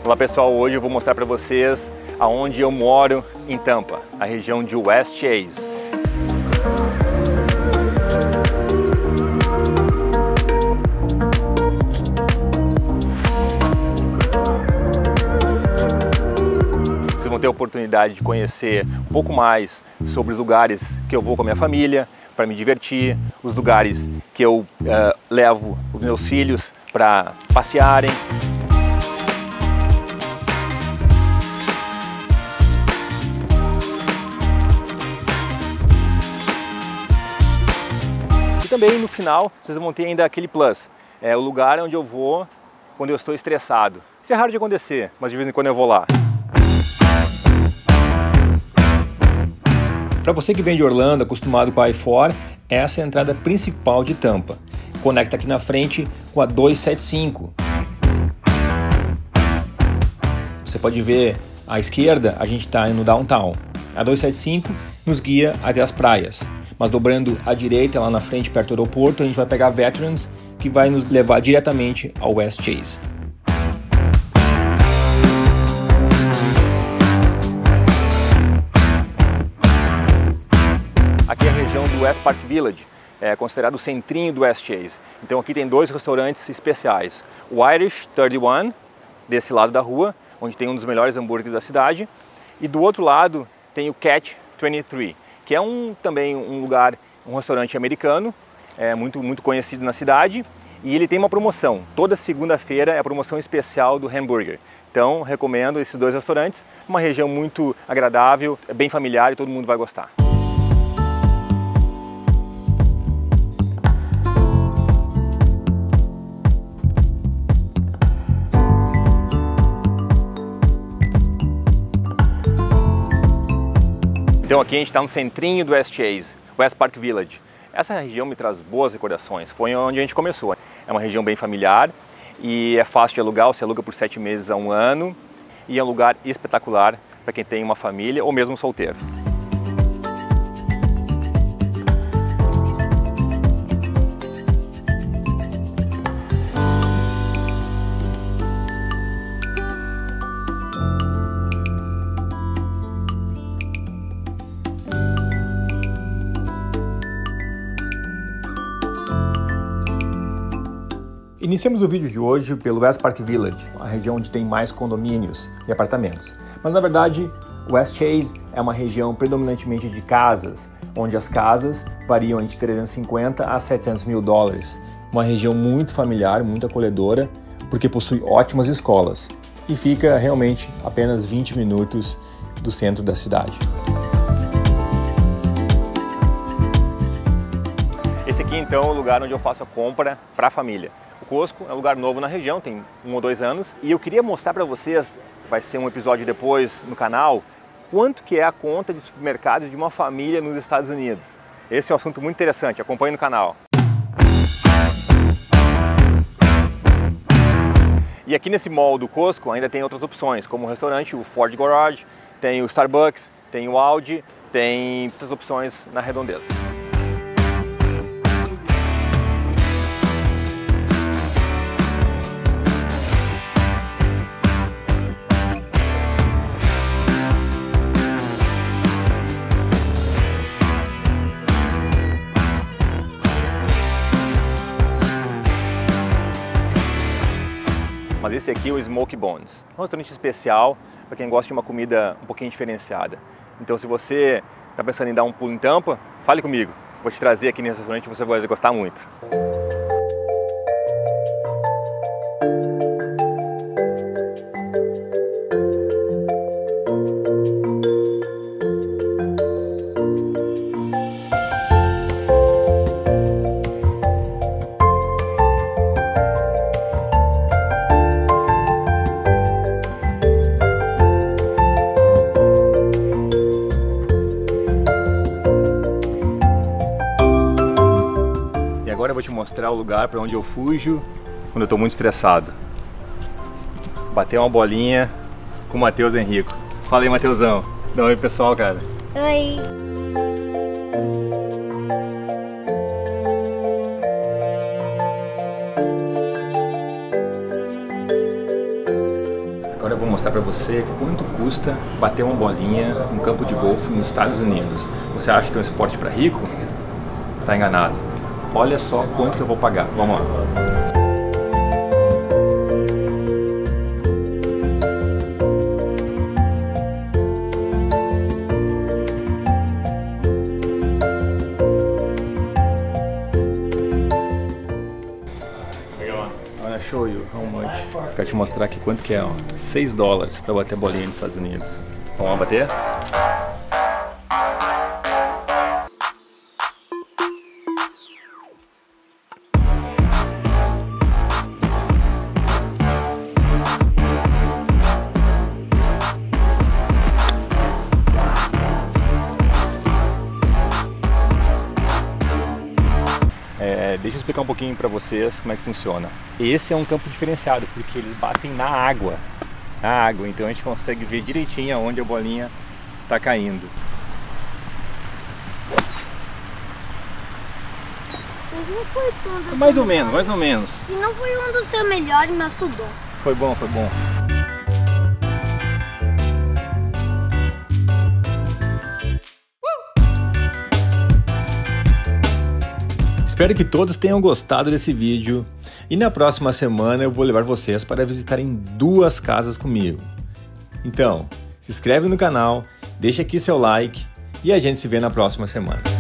Olá pessoal, hoje eu vou mostrar para vocês aonde eu moro em Tampa, a região de West Chase. Vocês vão ter a oportunidade de conhecer um pouco mais sobre os lugares que eu vou com a minha família, para me divertir, os lugares que eu levo os meus filhos para passearem. E também no final vocês vão ter ainda aquele plus, é o lugar onde eu vou quando eu estou estressado. Isso é raro de acontecer, mas de vez em quando eu vou lá. Para você que vem de Orlando, acostumado com a I-4, essa é a entrada principal de Tampa. Conecta aqui na frente com a 275. Você pode ver à esquerda, a gente está no downtown. A 275 nos guia até as praias. Mas dobrando à direita, lá na frente, perto do aeroporto, a gente vai pegar Veterans, que vai nos levar diretamente ao West Chase. Aqui é a região do West Park Village, é considerado o centrinho do West Chase. Então aqui tem dois restaurantes especiais. O Irish 31, desse lado da rua, onde tem um dos melhores hambúrgueres da cidade. E do outro lado tem o Catch 23, que é também um lugar, um restaurante americano, muito conhecido na cidade. E ele tem uma promoção. Toda segunda-feira é a promoção especial do hambúrguer. Então recomendo esses dois restaurantes. Uma região muito agradável, bem familiar e todo mundo vai gostar. Então aqui a gente está no centrinho do West Chase, West Park Village. Essa região me traz boas recordações, foi onde a gente começou. É uma região bem familiar e é fácil de alugar, você aluga por 7 meses a 1 ano. E é um lugar espetacular para quem tem uma família ou mesmo solteiro. Iniciamos o vídeo de hoje pelo West Park Village, a região onde tem mais condomínios e apartamentos. Mas na verdade, West Chase é uma região predominantemente de casas, onde as casas variam entre 350 a 700 mil dólares. Uma região muito familiar, muito acolhedora, porque possui ótimas escolas e fica realmente apenas 20 minutos do centro da cidade. Esse aqui então é o lugar onde eu faço a compra para a família. O Costco é um lugar novo na região, tem 1 ou 2 anos, e eu queria mostrar para vocês, vai ser um episódio depois no canal, quanto que é a conta de supermercado de uma família nos Estados Unidos. Esse é um assunto muito interessante, acompanhe no canal. E aqui nesse mall do Costco ainda tem outras opções, como o restaurante, o Ford Garage, tem o Starbucks, tem o Audi, tem outras opções na redondeza. Mas esse aqui é o Smoky Bones, um restaurante especial para quem gosta de uma comida um pouquinho diferenciada. Então se você está pensando em dar um pulo em Tampa, fale comigo. Vou te trazer aqui nesse restaurante e você vai gostar muito. Agora eu vou te mostrar o lugar para onde eu fujo quando eu estou muito estressado. Bater uma bolinha com o Matheus Henrico. Fala aí, Matheusão. Dá um oi pessoal, cara. Oi. Agora eu vou mostrar para você quanto custa bater uma bolinha num campo de golfe nos Estados Unidos. Você acha que é um esporte para rico? Tá enganado. Olha só quanto que eu vou pagar. Vamos lá. I'll show you how much. Quero te mostrar aqui quanto que é, ó. $6 para bater bolinha nos Estados Unidos. Vamos lá bater? Deixa eu explicar um pouquinho para vocês como é que funciona. Esse é um campo diferenciado, porque eles batem na água. Então a gente consegue ver direitinho aonde a bolinha está caindo. Mas não foi todo. Mais ou menos. E não foi um dos teus melhores, mas sudou. Foi bom. Espero que todos tenham gostado desse vídeo e na próxima semana eu vou levar vocês para visitarem 2 casas comigo. Então, se inscreve no canal, deixa aqui seu like e a gente se vê na próxima semana.